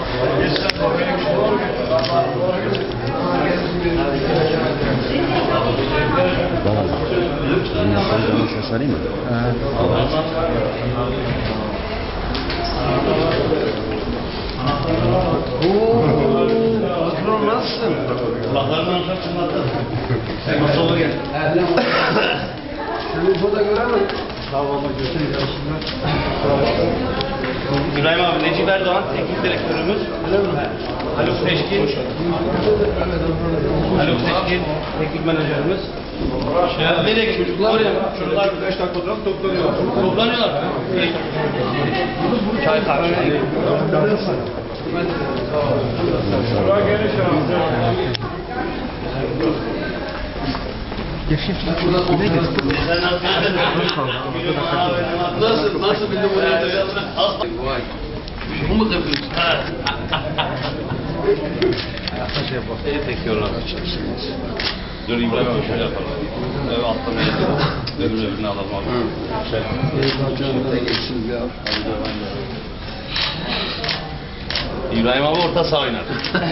Canın ses arayayım mı? Patron nasılsın? Kulaklarından uzak çınlattın. Sen nasıl olur gel? Seni Ufa'da göremem. İbrahim abi, Necip Erdoğan, teknik direktörümüz. Haluk Seçkin. Haluk Seçkin, teknik menajerimiz. Nereye gidiyor çocuklar? Çocuklar 5 dakika oturup toplanıyorlar. Toplanıyorlar. Çay kahve. Nasıl bildim onu? Vay. Bu mu yapıyorsun? Tekiyorlar. Dur İbrahim abi şöyle yapalım. Evet alttan öbürünü alalım abi. İbrahim abi orta saha oynar.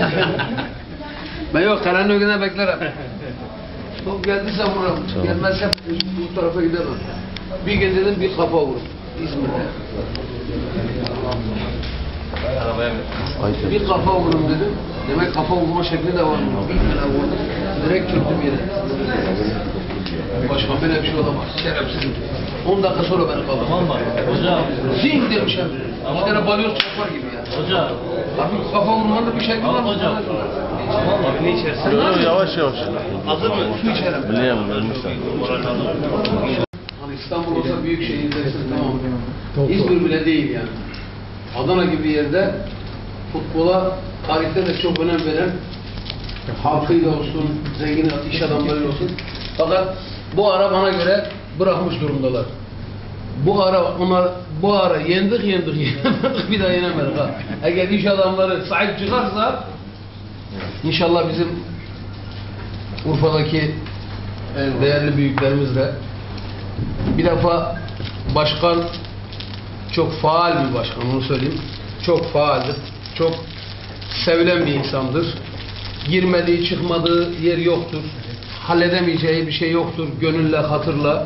Ben yok, karanın önüne beklerim. Top geldiyse vururum. Gelmezse bu tarafa gidemem. Bir gün dedim bir kafa vurur. İzmir'de. Bir kafa vurun dedim. Demek kafa vurma şekli de var. Bir tane vurdum. Direkt çöktüm yere. Başka böyle bir şey olamaz. Şerefsizim. 10 dakika sonra beni kaldırdım. Hocam. Zing demişim. Bir tane balyoz çarpar gibi ya. Hocam. Abi kafa vurmanın bir şekli var mı? Hocam. Abi ne içersin? Yavaş yavaş. Hazır mı? Su içerim. Biliyorum ölmüşler. Hani İstanbul olsa büyük şehir dersin, tamam. İzmir bile değil yani. Adana gibi yerde futbola tarihte de çok önem veren, halkıyla olsun, zengin iş adamlarıyla olsun. Fakat bu ara bana göre bırakmış durumdalar. Bu ara yendik bir daha yenemedik ha. Eğer iş adamları sahip çıkarsa inşallah bizim Urfa'daki değerli büyüklerimizle bir defa başkan çok faal bir başkan, onu söyleyeyim. Çok faaldir. Çok sevilen bir insandır. Girmediği, çıkmadığı yer yoktur. Halledemeyeceği bir şey yoktur. Gönülle, hatırla.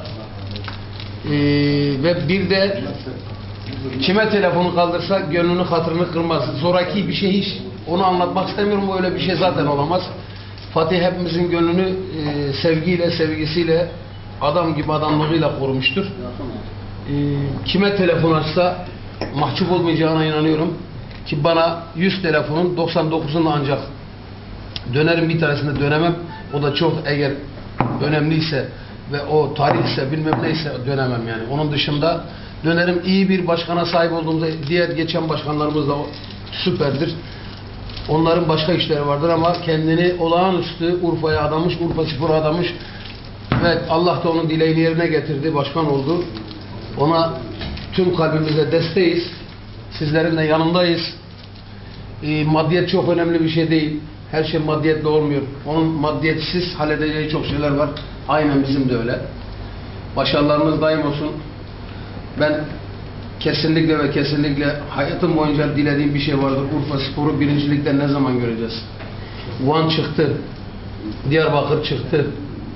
Ve bir de kime telefonu kaldırsa gönlünü, hatırını kırmaz. Zoraki bir şey hiç. Onu anlatmak istemiyorum. Öyle bir şey zaten olamaz. Fatih hepimizin gönlünü sevgiyle, sevgisiyle, adam gibi adamlığıyla korumuştur. Kime telefon açsa mahcup olmayacağına inanıyorum. Ki bana 100 telefonun 99'unda ancak dönerim, bir tanesinde dönemem. O da çok eğer önemliyse ve o tarihse bilmem neyse dönemem yani. Onun dışında dönerim. İyi bir başkana sahip olduğumuzda diğer geçen başkanlarımız da süperdir. Onların başka işleri vardır ama kendini olağanüstü Urfa'ya adamış, Urfaspor'a adamış ve Allah da onun dileğini yerine getirdi, başkan oldu. Ona tüm kalbimizle desteğiz. Sizlerin de yanındayız. Maddiyet çok önemli bir şey değil. Her şey maddiyetle olmuyor. Onun maddiyetsiz halledeceği çok şeyler var. Aynen bizim de öyle. Başarılarınız daim olsun. Ben kesinlikle ve kesinlikle hayatım boyunca dilediğim bir şey vardır. Urfaspor'u birincilikte ne zaman göreceğiz? Van çıktı. Diyarbakır çıktı.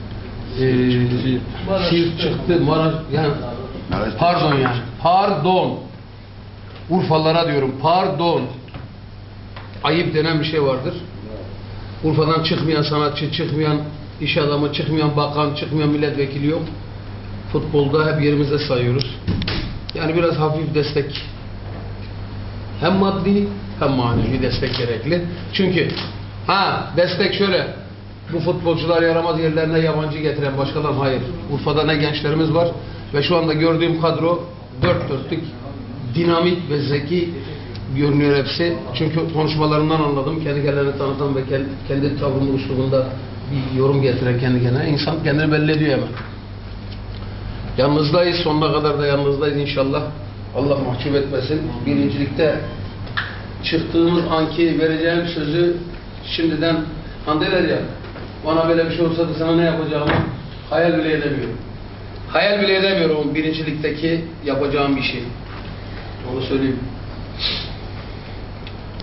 Siirt çıktı. Maraş, yani pardon yani. Pardon. Urfalılara diyorum. Pardon. Ayıp denen bir şey vardır. Urfa'dan çıkmayan sanatçı, çıkmayan iş adamı, çıkmayan bakan, çıkmayan milletvekili yok. Futbolda hep yerimizde sayıyoruz. Yani biraz hafif destek, hem maddi hem manevi destek gerekli. Çünkü destek şöyle, bu futbolcular yaramaz yerlerine yabancı getiren başkalar, hayır. Urfa'da ne gençlerimiz var ve şu anda gördüğüm kadro dört dörtlük, dinamik ve zeki görünüyor hepsi. Çünkü konuşmalarından anladım. Kendi kendilerini tanıtan ve kendi tavrının üslubunda bir yorum getiren kendi kendine. İnsan kendini belli ediyor hemen. Yalnızdayız. Sonuna kadar da yalnızdayız inşallah. Allah mahcup etmesin. Birincilikte çıktığımız anki vereceğim sözü şimdiden handeler ya, bana böyle bir şey olsa da sana ne yapacağımı hayal bile edemiyorum. Hayal bile edemiyorum birincilikteki yapacağım bir şey. Onu söyleyeyim.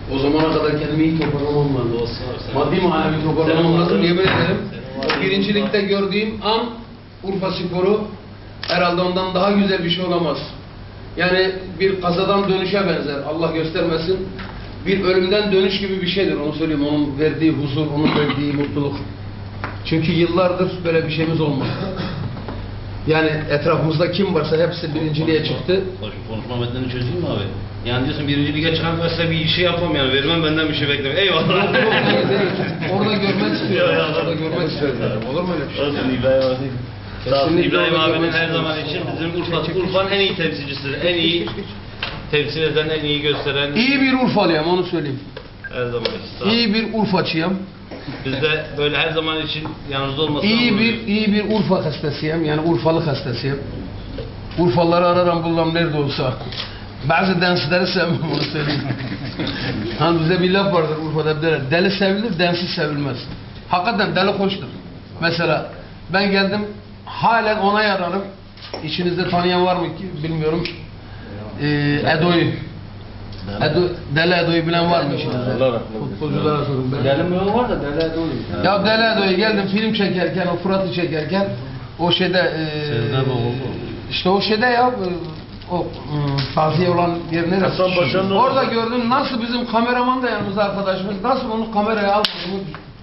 O zamana kadar kendimi iyi toparlamam lazım. Maddi manevi toparlamam lazım. Yemin ederim. Birincilikte gördüğüm an Urfa Sporu herhalde ondan daha güzel bir şey olamaz. Yani bir kazadan dönüşe benzer. Allah göstermesin. Bir ölümden dönüş gibi bir şeydir. Onu söyleyeyim. Onun verdiği huzur, onun verdiği mutluluk. Çünkü yıllardır böyle bir şeyimiz olmadı. Yani etrafımızda kim varsa hepsi birinciliğe çıktı. Konuşma metnini çözeyim mi abi? Yani diyorsun birinci lige çıkan mesela bir şey yapmam yani. Vermem benden bir şey bekleme. Eyvallah. Orada görmek istiyorum. Orada görmek istiyorum. Olur mu öyle bir şey? Olsun İbrahim abi. Sağ olsun. Kesinlikle İbrahim orada abinin görmek her istiyorum. zaman için bizim Urfa'nın en iyi temsilcisidir. En iyi temsil eden, en iyi gösteren. İyi bir Urfalıyım, onu söyleyeyim. Her zaman için. Sağ ol. İyi bir Urfaçıyım. Biz de böyle her zaman için yanınızda olmasını İyi bir Urfa hastasıyım. Yani Urfalık hastasıyım. Urfalıları ararım bulmam nerede olsa. Bazı densleri sevmem, onu söyleyeyim. Hani bize bir laf vardır Urfa'da derler. Deli sevilir, densiz sevilmez. Hakikaten deli hoştur. Mesela ben geldim halen ona yararım. İçinizde tanıyan var mı ki bilmiyorum. Edo'yu. Deli Edo'yu bilen var mı içinizde? Futbolculara sorun. Deli mi var da deli de oluyor. Ya Deli Edo'yu geldim film çekerken, o Fırat'ı çekerken o şeyde işte o şeyde ya o taziye olan yer neresi? Hasanpaşa'nın Orada gördüm nasıl bizim kameraman da yanımızda arkadaşımız nasıl onu kameraya almadığımı.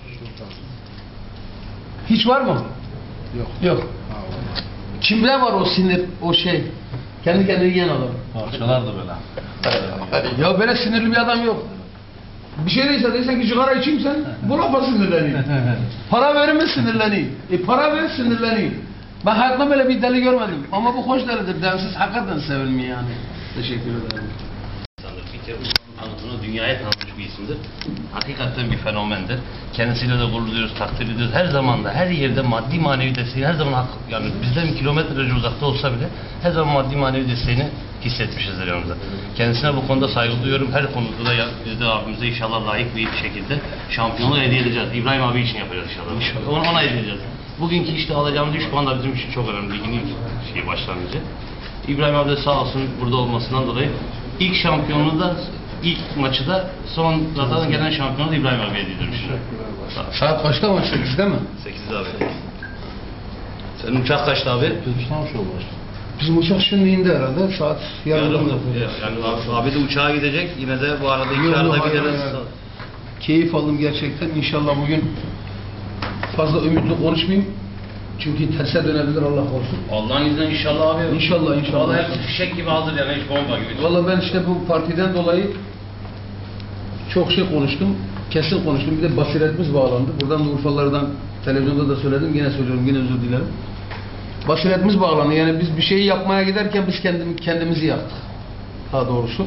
Hiç var mı? Yok. Yok. Kimde var o sinir, o şey? Kendi kendini yiyen adam. Parçalar da böyle. Ya böyle sinirli bir adam yok. Bir şey desen ki sigara içeyim sen, bu lafa sinirleneyim. Para verir mi sinirleneyim. Para ver sinirleneyim. Ben hayatımda böyle bir deli görmedim. Ama bu hoş delidir. Densiz hakikaten sevilmiyor yani. Teşekkür ederim. Bir kere anlatımı dünyaya tanınmış bir isimdir. Hakikaten bir fenomendir. Kendisiyle de gurur duyuyoruz, takdir ediyoruz. Her zaman da, her yerde maddi manevi desteği, her zaman yani bizden kilometrelerce uzakta olsa bile her zaman maddi manevi desteğini hissetmişizdir yanımızda. Kendisine bu konuda saygı duyuyorum. Her konuda da biz de abimize inşallah layık bir şekilde şampiyonluğu hediye edeceğiz. İbrahim abi için yapacağız inşallah. Ona hediye edeceğiz. Bugünkü işte alacağımız 3 puan da bizim için çok önemli. Ligin ilk başlangıcı. İbrahim abi de sağ olsun burada olmasından dolayı ilk şampiyonluğu da ilk maçı da son zaten gelen şampiyonu da İbrahim abiye ediyormuş. Saat kaçta maç? 8'de mi? 8'de abi. Senin uçak kaçtı abi? Bizim uçak şimdi indi herhalde. Saat yarın. Yani abi de uçağa gidecek. Yine de bu arada iki arada gideriz. Keyif aldım gerçekten. İnşallah bugün fazla ümitli konuşmayayım. Çünkü terse dönebilir Allah korusun. Allah'ın izniyle inşallah abi. İnşallah inşallah. Vallahi hepsi fişek gibi hazır yani hiç bomba gibi. Vallahi ben işte bu partiden dolayı çok şey konuştum. Kesin konuştum. Bir de basiretimiz bağlandı. Buradan da Urfalılardan televizyonda da söyledim. Yine söylüyorum. Yine özür dilerim. Basiretimiz bağlandı. Yani biz bir şeyi yapmaya giderken biz kendimizi yaktık. Daha doğrusu.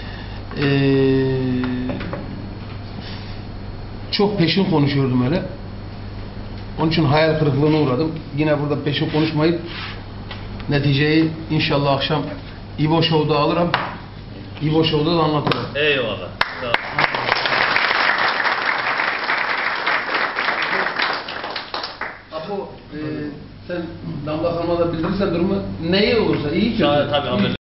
Çok peşin konuşuyordum öyle. Onun için hayal kırıklığına uğradım. Yine burada peşin konuşmayıp neticeyi inşallah akşam İbo Show'da alırım. İbo Show'da da anlatırım. Eyvallah. Sağ ol. Apo sen damla kalmada bildirirsen durumu neye olursa iyi ki. Tabii abi.